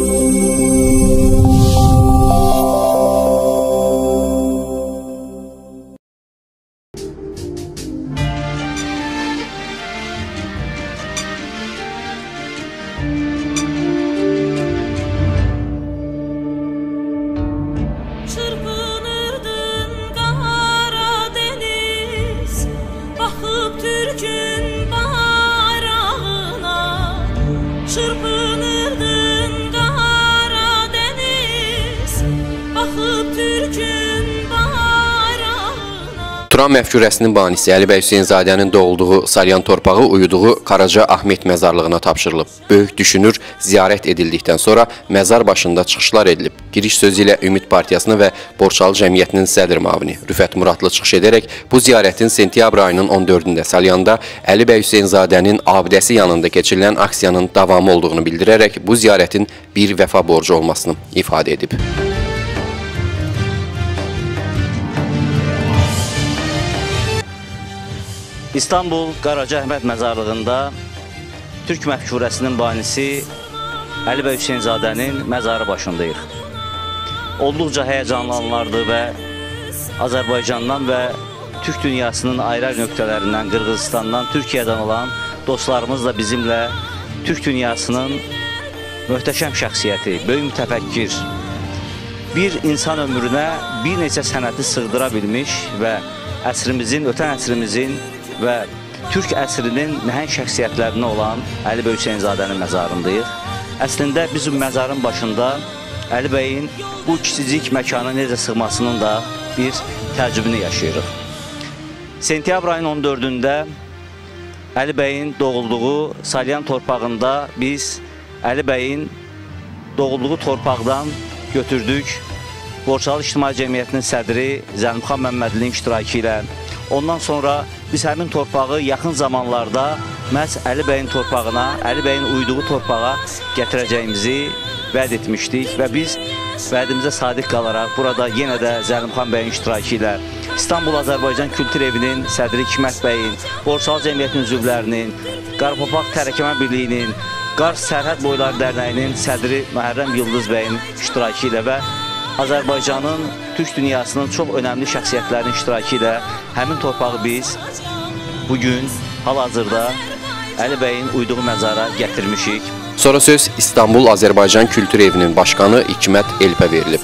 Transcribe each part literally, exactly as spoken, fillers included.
Turan məfkurəsinin banisi Əli bəy Hüseynzadənin doğulduğu Salyan torpağı uyuduğu Qaraca Ahmet məzarlığına tapşırılıb. Böyük düşünür ziyarət edildikdən sonra məzar başında çıxışlar edilib. Giriş sözü ilə Ümid Partiyasının və Borçalı Cəmiyyətinin sədr müavini Rüfət Muradlı çıxış edərək bu ziyarətin sentyabr ayının on dördündə Salyanda Əli bəy Hüseynzadənin abidəsi yanında keçirilən aksiyanın davamı olduğunu bildirərək bu ziyarətin bir vəfa borcu olmasını ifadə edib. İstanbul Qaraca Əhməd məzarlığında Türk məfkurəsinin banisi Əli bəy Hüseynzadənin məzarı başındayıq. Olduqca həyəcanlı anlardır və Azərbaycandan və Türk dünyasının ayrı nöqtələrindən, Qırğızstandan, Türkiyədən olan dostlarımız da bizimlə Türk dünyasının möhtəşəm şəxsiyyəti, böyük mütəfəkkir, bir insan ömrünə bir neçə sənəti sığdıra bilmiş və əsrimizin, ötən əsrimizin və Türk əsrinin nəhəng şəxsiyyətlərinə olan Əli bəy Hüseynzadənin məzarındayıq. Əslində biz bu məzarın başında Əli bəyin bu kiçicik məkana necə sığmasının da bir təəccübünü yaşayırıq. Sentyabr ayının on dördündə Əli bəyin doğulduğu Salyan torpağında biz Əli bəyin doğulduğu torpaqdan götürdük. Borçalı İctimai Cəmiyyətinin sədri Zəlmxan Məmmədlinin iştirakı ilə. Ondan sonra biz həmin torpağı yaxın zamanlarda məhz Əli bəyin torpağına, Əli bəyin uyduğu torpağa gətirəcəyimizi vəd etmişdik və biz vədimizə sadiq qalaraq burada yenə də Zəlimxan bəyin iştirakı ilə İstanbul Azərbaycan Kültür Evinin sədri Hikmət bəyin, Borçalı Cəmiyyətinin üzvlərinin, Qarapapaq Tərəkəmə Birliyinin, Qars Sərhəd Boyları Dərnəyinin sədri Məhərrəm Yıldız bəyin iştirakı ilə və Azərbaycanın, Türk dünyasının çox önəmli şəxsiyyətlərinin iştirakı ilə həmin torpağı biz bugün hal-hazırda Əli bəyin uyduğu məzara gətirmişik. Sonra söz İstanbul Azərbaycan Kültür Evinin başqanı Hikmət Elpə verilib.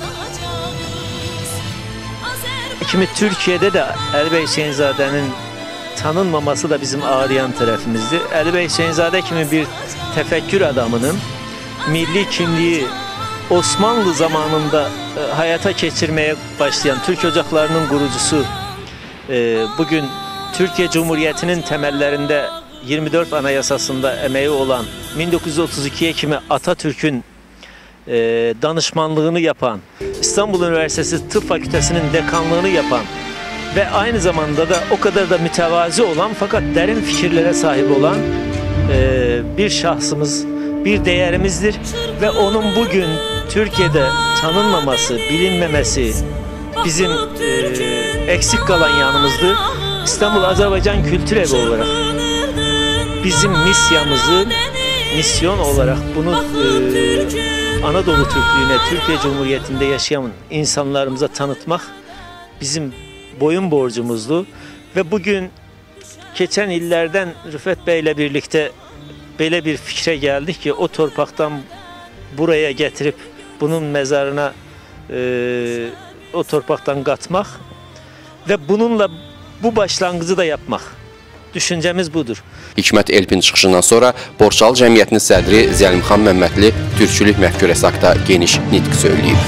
Kimi Türkiye'de de Əli bəy Hüseynzadənin tanınmaması da bizim ağrıyan tarafımızdır. Əli bəy Hüseynzadə kimi bir tefekkür adamının milli kimliği Osmanlı zamanında e, hayata geçirmeye başlayan Türk Ocakları'nın kurucusu, e, bugün Türkiye Cumhuriyeti'nin temellerinde yirmi dört Anayasası'nda emeği olan bin dokuz yüz otuz ikiye kimi Atatürk'ün e, danışmanlığını yapan, İstanbul Üniversitesi Tıp Fakültesinin dekanlığını yapan ve aynı zamanda da o kadar da mütevazi olan fakat derin fikirlere sahip olan e, bir şahsımız, bir değerimizdir ve onun bugün Türkiye'de tanınmaması, bilinmemesi bizim e, eksik kalan yanımızdı. İstanbul Azerbaycan Kültür Evi olarak bizim misyamızı, misyon olarak bunu e, Anadolu Türklüğüne, Türkiye Cumhuriyeti'nde yaşayan insanlarımıza tanıtmak bizim boyun borcumuzdu. Ve bugün geçen illerden Rüfet Bey ile birlikte böyle bir fikre geldik ki o torpaktan buraya getirip bunun mezarına e, o torpaktan katmak ve bununla bu başlangıcı da yapmak. Düşüncemiz budur. Hikmət Elpin çıxışından sonra Borçalı Cəmiyyətinin sədri Zəlimxan Məmmədli türkçülük məfkurəsi haqda geniş nitq söyləyib.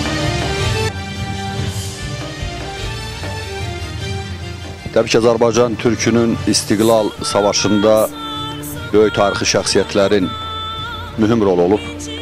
Təbii ki, Azərbaycan türkünün istiqlal savaşında böyük tarixi şəxsiyyətlərin mühüm rol olub.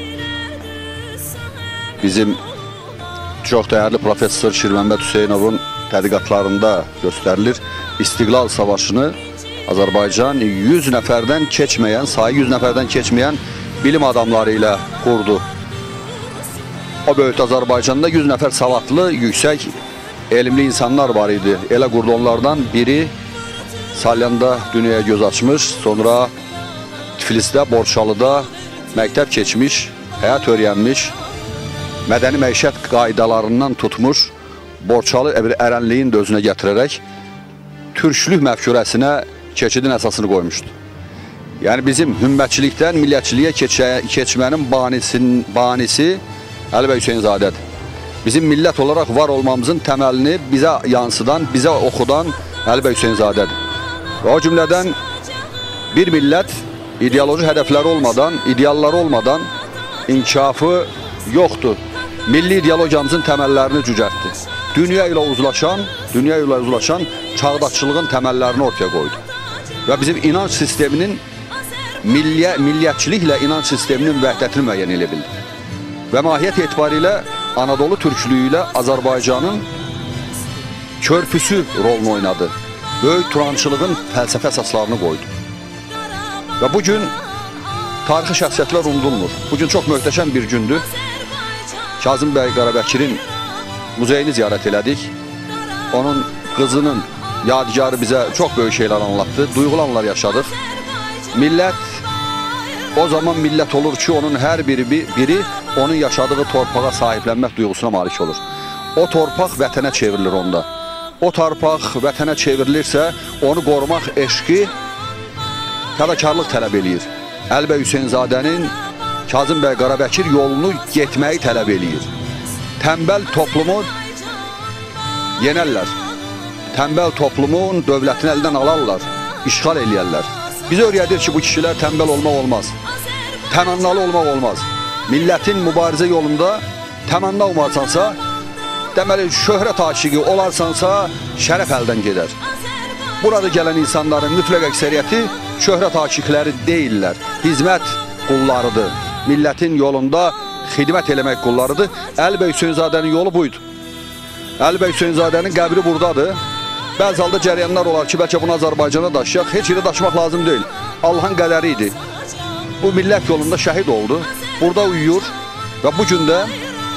Bizim çox dəyərli professor Şirməmməd Hüseynovun tədqiqatlarında göstərilir. İstiqlal savaşını Azərbaycan yüz nəfərdən keçməyən, sayı yüz nəfərdən keçməyən bilim adamları ilə qurdu. O böyük Azərbaycanda yüz nəfər savadlı, yüksək, elmli insanlar var idi. Elə qurdu onlardan biri Salyanda dünyaya göz açmış, sonra Tiflisdə, Borçalıda məktəb keçmiş həyat öyrənmiş, mədəni məişət qaydalarından tutmuş, Borçalı bir ərənliyin də özünə gətirərək türklük məfkurəsinə keçidin əsasını qoymuşdu. Yəni bizim hümmətçilikdən millətçiliyə keçə, keçmənin banisin, banisi Əli bəy Hüseynzadədir. Bizim millət olaraq var olmamızın təməlini bizə yansıdan, bizə oxudan Əli bəy Hüseynzadədir. Və o cümlədən bir millət ideoloji hədəfləri olmadan, idealları olmadan inkişafı yoxdur. Milli ideologiyamızın təməllərini cücərtdi. Dünya ilə uzlaşan, dünya ilə uzlaşan çağdaşçılığın təməllərini ortaya qoydu. Və bizim inanç sisteminin, milliyə, milliyyətçiliklə inanç sisteminin vəhdətini müəyyən elə bildi. Və mahiyyət etibarilə Anadolu türklüyü ilə Azərbaycanın körpüsü rolunu oynadı. Böyük turançılığın fəlsəfə əsaslarını qoydu. Və bugün tarixi şəxsiyyətlər unudulmur. Bugün çox möhtəşəm bir gündür. Kazım bəy Qarabəkirin muzeyini ziyarət elədik. Onun qızının yadigarı bizə çox böyük şeylər anlattı. Duyğulu anlar yaşadıq. Millət, o zaman millət olur ki, onun hər biri, biri onun yaşadığı torpağa sahiblənmək duyğusuna malik olur. O torpaq vətənə çevrilir onda. O torpaq vətənə çevrilirsə, onu qorumaq eşqi, fədakarlıq tələb eləyir. Əli bəy Hüseynzadənin Kazım bəy Qarabəkir yolunu getməyi tələb eləyir. Tənbəl toplumu yenərlər. Tənbəl toplumun dövlətini əldən alarlar, işğal eləyərlər. Biz öyrədir ki, bu kişilər tənbəl olmaq olmaz. Təmannalı olmaq olmaz. Millətin mübarizə yolunda təmanna olmarsansa, deməli, şöhrət aşıqı olarsansa, şərəf əldən gedər. Burada gələn insanların mütləq əksəriyyəti şöhrət aşıqları deyirlər. Hizmət qullarıdır. Millətin yolunda xidmət eləmək qullarıdır. Əli bəy Hüseynzadənin yolu buydu. Əli bəy Hüseynzadənin qəbri buradadır. Bəzi halda cəryanlar olar ki, bəlkə bunu Azərbaycana daşıyaq. Heç yerə daşımaq lazım deyil. Allahın qədəri idi. Bu millət yolunda şəhid oldu. Burada uyuyur və bu gün də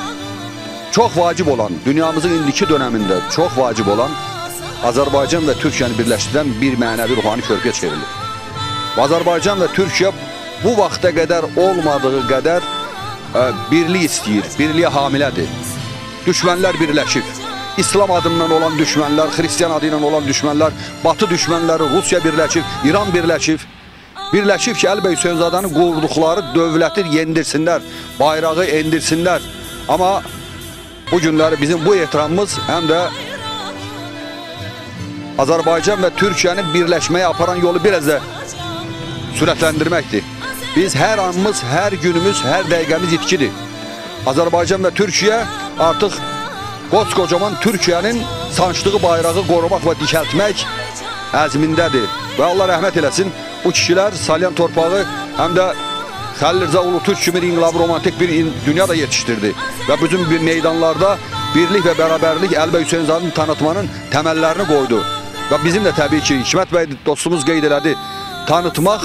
çox vacib olan, dünyamızın indiki dönəmində çox vacib olan Azərbaycan və Türkiyəni birləşdirən bir mənəvi ruhani körpüyə çevrilir. Azərbaycan və Türkiyə bu vaxta qədər olmadığı qədər ə, birlik istəyir, birliyə hamilədir. Düşmənlər birləşib. İslam adından olan düşmənlər, Xristiyan adı ilə olan düşmənlər, Batı düşmənləri, Rusiya birləşib, İran birləşib. Birləşib ki, Əli bəy Hüseynzadənin qurduqları dövləti yendirsinlər, bayrağı endirsinlər. Amma bu günləri bizim bu ehtiramımız həm də Azərbaycan və Türkiyənin birləşməyə aparan yolu biraz da sürətləndirməkdir. Biz hər anımız, hər günümüz, hər dəqiqəmiz itkidir. Azərbaycan və Türkiyə artıq qoskocaman Türkiyənin sancdığı bayrağı qorumaq və dikəltmək əzmindədir. Və Allah rəhmət eləsin, bu kişilər Salyan torpağı həm də Xəlil Rza Ulutürk kimi inqilabı romantik bir dünya da yetişdirdi. Və bütün bir meydanlarda birlik və bərabərlik Əli bəy Hüseynzadəni tanıtmanın təməllərini qoydu. Və bizim də təbii ki, Hikmət bəy dostumuz qeyd elədi, tanıtmaq,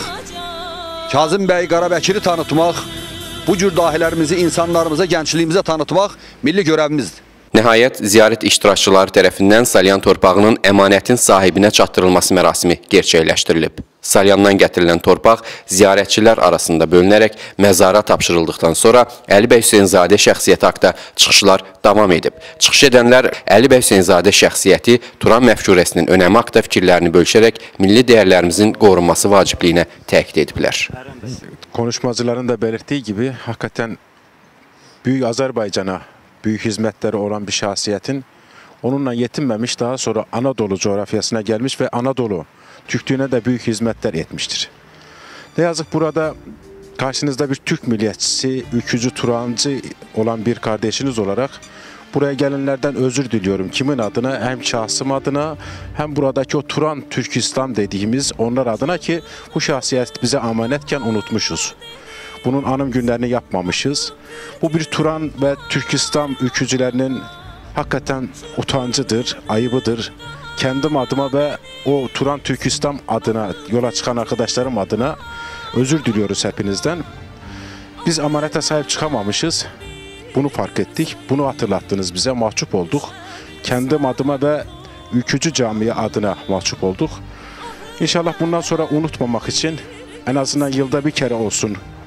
Kazım bəy Qarabəkiri tanıtmaq, bu cür dahilərimizi, insanlarımıza, gəncliyimizə tanıtmaq milli görəvimizdir. Nəhayət, ziyarət iştirakçıları tərəfindən Salyan torpağının əmanətin sahibinə çatdırılması mərasimi gerçəkləşdirilib. Salyandan gətirilən torpaq ziyarətçilər arasında bölünərək məzara tapşırıldıqdan sonra Əli bəy Hüseynzadə şəxsiyyəti haqda çıxışlar davam edib. Çıxış edənlər Əli bəy Hüseynzadə şəxsiyyəti Turan məfkurəsinin önəmi haqda fikirlərini bölüşərək milli dəyərlərimizin qorunması vacibliyinə təkid ediblər. Konuşmacıların da belirtdiyi gibi, hakikaten Büyük Azərbaycana büyük hizmetleri olan bir şahsiyetin onunla yetinmemiş, daha sonra Anadolu coğrafyasına gelmiş ve Anadolu Türklüğüne de büyük hizmetler etmiştir. Ne yazık burada karşınızda bir Türk milliyetçisi, ülkücü, Turancı olan bir kardeşiniz olarak buraya gelenlerden özür diliyorum. Kimin adına? Hem şahsım adına hem buradaki o Turan Türkistan dediğimiz onlar adına ki bu şahsiyet bize amanetken unutmuşuz. Bunun anım günlerini yapmamışız. Bu bir Turan ve Türkistan ülkücülerinin hakikaten utancıdır, ayıbıdır. Kendim adıma ve o Turan Türkistan adına, yola çıkan arkadaşlarım adına özür diliyoruz hepinizden. Biz amanete sahip çıkamamışız. Bunu fark ettik. Bunu hatırlattınız bize. Mahcup olduk. Kendim adıma ve ülkücü camiye adına mahcup olduk. İnşallah bundan sonra unutmamak için en azından yılda bir kere olsun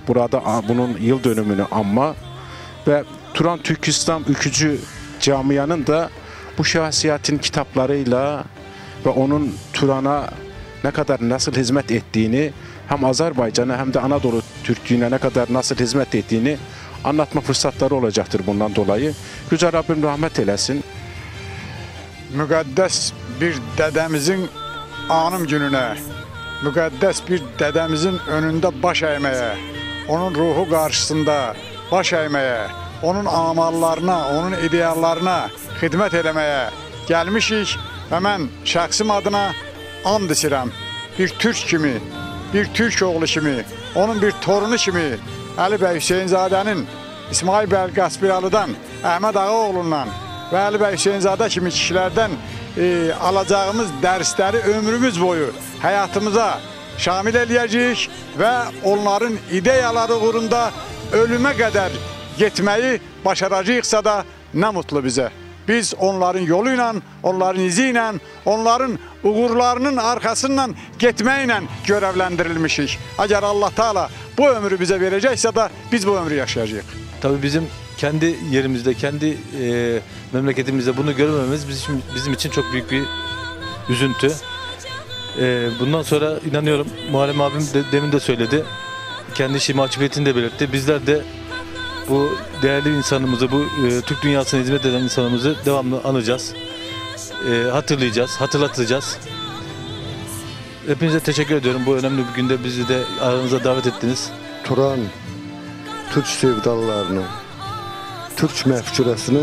burada bunun yıl dönümünü anma ve Turan Türk İslam Ülkücü Camianın da bu şahsiyetin kitaplarıyla ve onun Turan'a ne kadar nasıl hizmet ettiğini, hem Azerbaycan'a hem de Anadolu Türklüğüne ne kadar nasıl hizmet ettiğini anlatma fırsatları olacaktır bundan dolayı. Yüce Rabbim rahmet eylesin. Müqəddəs bir dədəmizin anım gününe, müqəddəs bir dədəmizin önündə baş əyməyə, onun ruhu qarşısında baş əyməyə, onun amallarına, onun ideallarına xidmət eləməyə gəlmişik və mən şəxsim adına and içirəm. Bir Türk kimi, bir Türk oğlu kimi, onun bir torunu kimi Əli bəy Hüseynzadənin, İsmail bəy Qaspiralıdan, Əhməd Ağaoğlundan və Əli bəy Hüseynzadə kimi kişilərdən e, alacağımız dərsləri ömrümüz boyu həyatımıza şamil eləyəcəyik və onların ideyaları uğrunda ölümə qədər getməyi başaracaqsa da nə mutlu bizə. Biz onların yolu ilə, onların izi ilə, onların uğurlarının arkasından getməklə görevləndirilmişik. Əgər Allah Teala bu ömrü bize verecekse de biz bu ömrü yaşayacağız. Tabii bizim kendi yerimizde, kendi e, memleketimizde bunu görmememiz bizim, bizim için çok büyük bir üzüntü. E, bundan sonra inanıyorum, Muharrem abim de, demin de söyledi, kendi işi mahcubiyetini de belirtti. Bizler de bu değerli insanımızı, bu e, Türk dünyasına hizmet eden insanımızı devamlı anacağız, e, hatırlayacağız, hatırlatacağız. Hepinize teşekkür ediyorum. Bu önemli bir günde bizi de aranıza davet ettiniz. Turan, Türk sevdalılarını, Türk məfkurəsini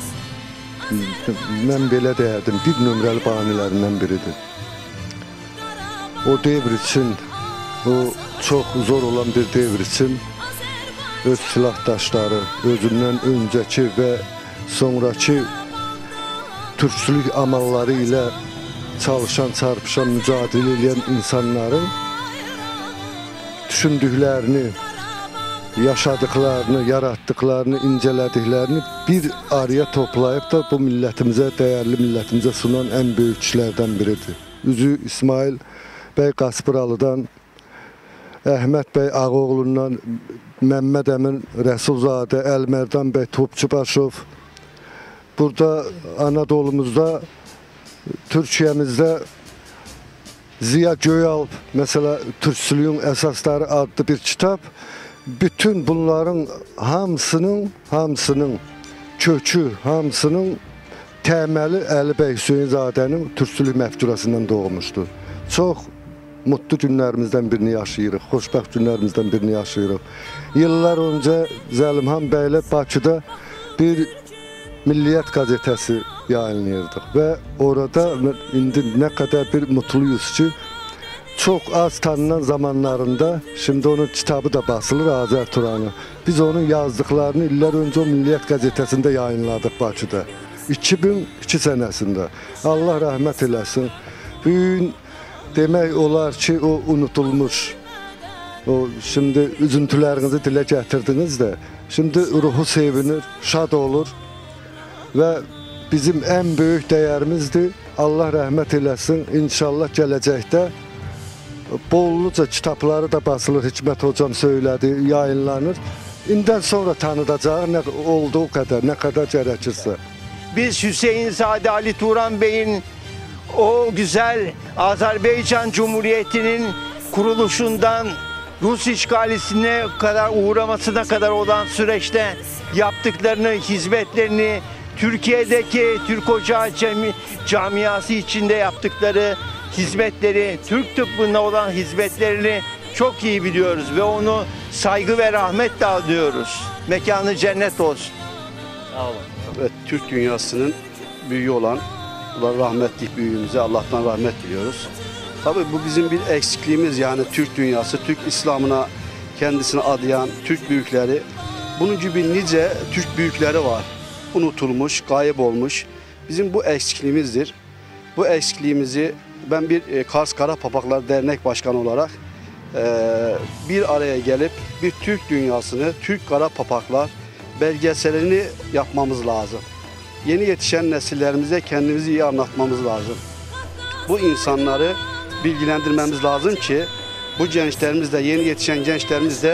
mən belə deyərdim, bir nömrəli banilərindən biridir. O devr için, o çok zor olan bir devr için öz silahdaşları, özündən öncəki və sonraki türkçülük amalları ilə çalışan, çarpışan, mücadele edən insanların düşündüklərini, yaşadıklarını, yarattıklarını, incelədiklərini bir araya toplayıp da bu millətimizə, dəyərli millətimizə sunan ən böyük kişilərdən biridir. Üzü İsmail bəy Qaspiralıdan, Əhməd bəy Ağaoğlundan, Məmməd Əmin Rəsulzadə, Əlmərdan bəy Topçubaşov, burada Anadolumuzda, Türkiyemizde Ziya Göyalp, mesela Türkçülüğün Esasları adlı bir kitap, bütün bunların hamısının, hamısının kökü, hamısının təməli Əli bəy Hüseynzadənin Türkçülük məfkurəsindən doğmuşdur. Çox mutlu günlərimizdən birini yaşayırıq, xoşbəxt günlərimizdən birini yaşayırıq. Yıllar önce Zəlimhan bəylə Bakıda bir Milliyet gazetesi yayınlayırdık ve orada indi ne kadar bir mutluyuz ki çok az tanınan zamanlarında, şimdi onun kitabı da basılır, Azer Turan'ı. Biz onun yazdıklarını iller önce o Milliyet gazetesinde yayınladık Bakıda. iki bin iki senesinde. Allah rahmet eylesin. Bugün demek olar ki o unutulmuş. O şimdi üzüntülerinizi dile getirdiniz de. Şimdi ruhu sevinir, şad olur. Ve bizim en büyük değerimizdir. Allah rahmet eylesin. İnşallah gelecekte bolluca kitapları da basılır. Hikmet hocam söyledi, yayınlanır. İnden sonra tanıdacağı ne olduğu kadar, ne kadar gerekirse. Biz Hüseyinzade Ali Turan Bey'in o güzel Azerbaycan Cumhuriyeti'nin kuruluşundan Rus işgalisine kadar uğramasına kadar olan süreçte yaptıklarını, hizmetlerini, Türkiye'deki Türk Ocağı Cami, camiası içinde yaptıkları hizmetleri, Türk tıbbına olan hizmetlerini çok iyi biliyoruz ve onu saygı ve rahmetle anıyoruz. Mekanı cennet olsun. Sağ olun. Evet, Türk dünyasının büyüğü olan rahmetli büyüğümüze Allah'tan rahmet diliyoruz. Tabii bu bizim bir eksikliğimiz, yani Türk dünyası, Türk İslam'ına kendisini adayan Türk büyükleri. Bunun gibi nice Türk büyükleri var. Unutulmuş, gayip olmuş. Bizim bu eksikliğimizdir. Bu eksikliğimizi ben bir e, Kars Kara Papaklar Dernek Başkanı olarak e, bir araya gelip bir Türk dünyasını, Türk Kara Papaklar belgeselini yapmamız lazım. Yeni yetişen nesillerimize kendimizi iyi anlatmamız lazım. Bu insanları bilgilendirmemiz lazım ki bu gençlerimiz de, yeni yetişen gençlerimiz de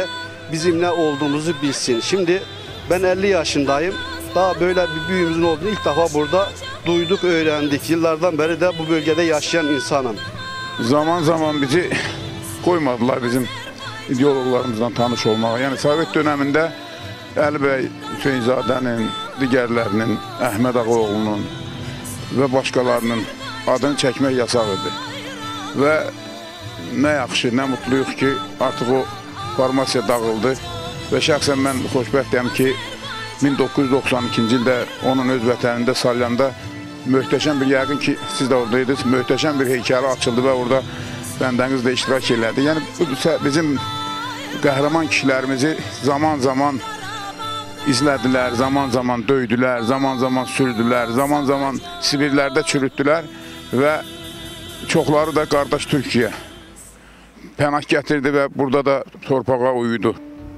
bizim ne olduğumuzu bilsin. Şimdi ben elli yaşındayım. Daha böyle bir büyüğümüzün olduğunu ilk defa burada duyduk, öğrendik. Yıllardan beri de bu bölgede yaşayan insanım. Zaman zaman bizi koymadılar bizim ideologlarımızdan tanış olmağa. Yani Sovet döneminde Əli bəy Hüseynzadənin, digərlərinin, Əhməd Ağaoğlu'nun və başqalarının adını çəkmək yasaq idi. Və nə yaxşı, nə mutluyuq ki, artıq o formasiya dağıldı və şəxsən mən xoşbəxtəm ki, min doqquz yüz doxsan ikinci ildə onun öz vətənində Salyanda möhtəşəm bir, yəqin ki, siz də oradaydınız, möhtəşəm bir heykəli açıldı və orada bəndəniz də iştirak elədi. Yəni, bizim qəhrəman kişilərimizi zaman zaman izlədilər, zaman zaman döydülər, zaman zaman sürdülər, zaman zaman Sibirlərdə çürütdülər və çoxları da qardaş Türkiyə pənah gətirdi və burada da torpağa uyudu.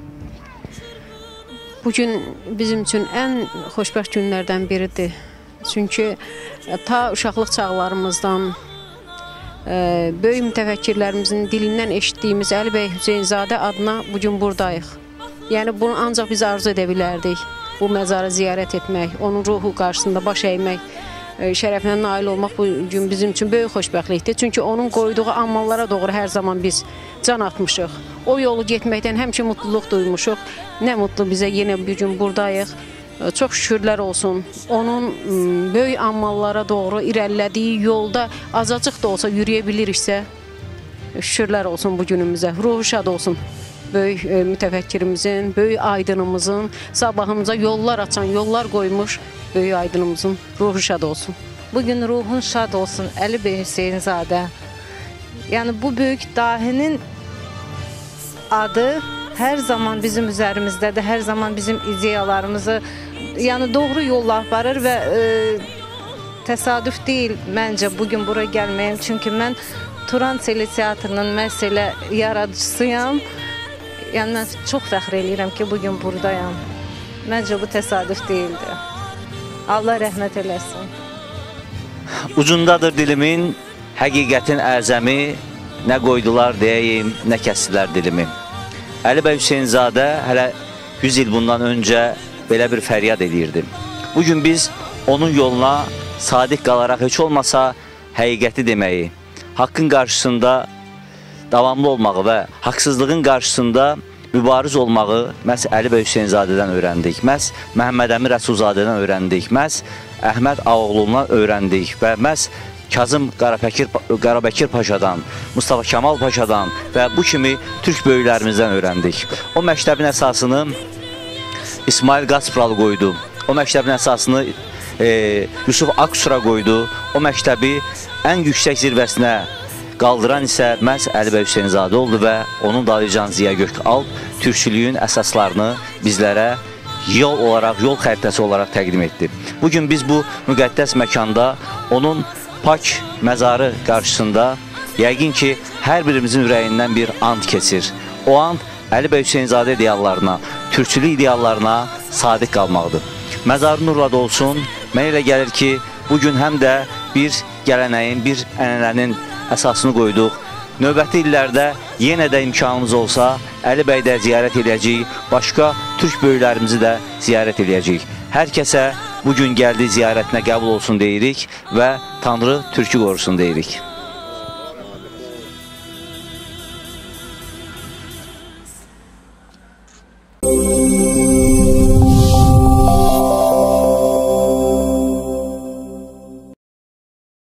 Bugün bizim üçün ən xoşbəxt günlərdən biridir. Çünki ta uşaqlıq çağlarımızdan böyük mütəfəkkirlərimizin dilindən eşitdiyimiz Əli bəy Hüseynzadə adına bugün buradayıq. Yəni bunu ancaq biz arzu edə bilərdik. Bu məzarı ziyarət etmək, onun ruhu qarşısında baş əymək, şərəfinə nail olmaq bu gün bizim üçün böyük xoşbəxtlikdir. Çünki onun qoyduğu amallara doğru hər zaman biz can atmışıq. O yolu getməkdən həmişə mutluluq duymuşuq. Nə mutlu bizə yenə bir gün buradayıq. Çox şükürlər olsun. Onun böyük amallara doğru irəlilədiyi yolda azacıq da olsa yürüyə biliriksə, şükürlər olsun bu günümüzə. Ruhu şad olsun. Böyük mütəfəkkirimizin, böyük aydınımızın, sabahımıza yollar açan, yollar qoymuş böyük aydınımızın ruhu şad olsun. Bugün ruhun şad olsun Əli bəy Hüseynzadə. Yəni bu böyük dahinin adı hər zaman bizim üzərimizdədir, hər zaman bizim ideyalarımızı, yəni doğru yolla aparır və e, təsadüf deyil məncə bugün bura gəlməyim. Çünki mən Turan Teletiyatrının məhz elə yaradıcısıyam. Yəni mən çox fəxr eləyirəm ki, bugün buradayam. Məncə bu təsadüf deyildi. Allah rəhmət eləsin. Ucundadır dilimin, həqiqətin əzəmi, nə qoydular deyəyim, nə kəsdilər dilimi. Əli bəy Hüseynzadə hələ yüz il bundan öncə belə bir fəryad edirdim. Bugün biz onun yoluna sadiq qalaraq heç olmasa həqiqəti deməyi, haqqın qarşısında davamlı olmağı və haqsızlığın qarşısında mübariz olmağı məhz Əli bəy Hüseynzadədən öyrəndik, məhz Məhəmməd Əmin Rəsulzadədən öyrəndik, məhz Əhməd Ağaoğlu'ndan öyrəndik və məhz Kazım Qarabəkir, Qarabəkir Paşadan, Mustafa Kemal Paşadan və bu kimi türk böyüklərimizdən öyrəndik. O məktəbin əsasını İsmail Qaspral qoydu, o məktəbin əsasını e, Yusuf Aksura qoydu, o məktəbi ən yüksək zirvəsinə qaldıran isə məhz Əli bəy Hüseynzadə oldu və onun dalıcan Ziya Gökalp türkçülüyün əsaslarını bizlərə yol olaraq, yol xəritəsi olaraq təqdim etdi. Bugün biz bu müqəddəs məkanda onun pak məzarı qarşısında yəqin ki, hər birimizin ürəyindən bir and keçir. O and Əli bəy Hüseynzadə ideallarına, türkçülük ideallarına sadiq qalmaqdır. Məzarı nurla dolsun. Mənə elə gəlir ki, bugün həm də bir gələnəyin, bir ənənənin əsasını qoyduq. Növbəti illərdə yenə də imkanımız olsa, Əli bəy də ziyarət edəcəyik, başqa türk böyüklərimizi də ziyarət edəcəyik. Hər kəsə bugün gəldiyi ziyarətinə qəbul olsun deyirik və Tanrı türkü qorusun deyirik.